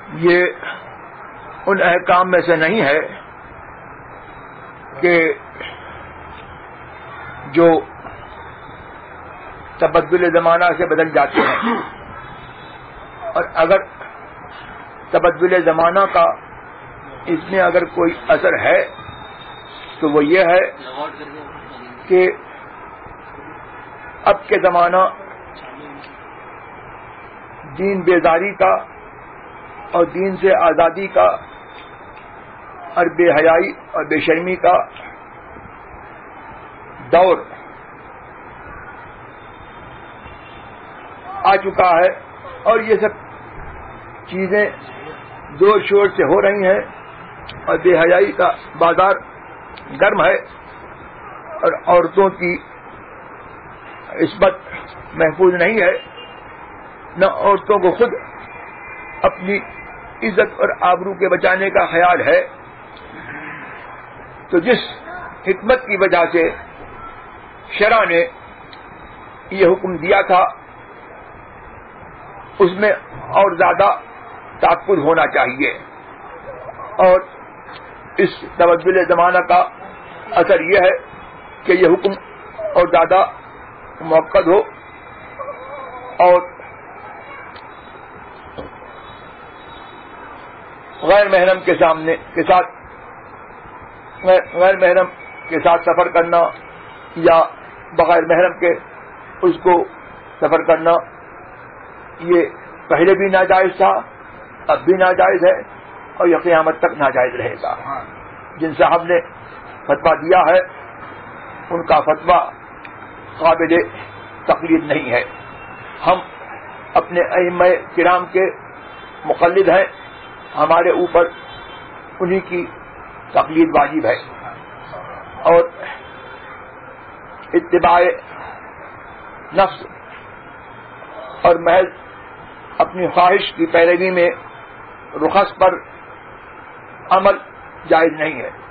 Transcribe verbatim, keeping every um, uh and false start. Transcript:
یہ ان احکام میں سے نہیں ہے کہ جو تبدل زمانہ سے بدل جاتے ہیں، اور اگر تبدل زمانہ کا اس میں اگر کوئی اثر ہے تو وہ یہ ہے کہ اب کے زمانہ دین بیزاری کا اور دین سے آزادی کا اور بے حیائی اور بے شرمی کا دور آ چکا ہے، اور یہ سب چیزیں زور شور سے ہو رہی ہیں، اور بے حیائی کا بازار گرم ہے، اور عورتوں کی عصمت محفوظ نہیں ہے، نہ عورتوں کو خود اپنی عزت اور آبرو کے بچانے کا خیال ہے۔ تو جس حکمت کی وجہ سے شرع نے یہ حکم دیا تھا اس میں اور زیادہ تحفظ ہونا چاہیے، اور اس تبدل زمانہ کا اثر یہ ہے کہ یہ حکم اور زیادہ موقع ہو، اور غیر محرم کے سامنے کے ساتھ غیر محرم کے ساتھ سفر کرنا یا بغیر محرم کے اس کو سفر کرنا یہ پہلے بھی ناجائز تھا، اب بھی ناجائز ہے، اور یہ قیامت تک ناجائز رہے گا۔ جن صاحب نے فتویٰ دیا ہے ان کا فتویٰ قابل تقلید نہیں ہے۔ ہم اپنے ائمہ کرام کے مقلد ہیں، ہمارے اوپر انہی کی تقلید واجب ہے، اور اتباع نفس اور محض اپنی خواہش کی پیروی میں رخص پر عمل جائز نہیں ہے۔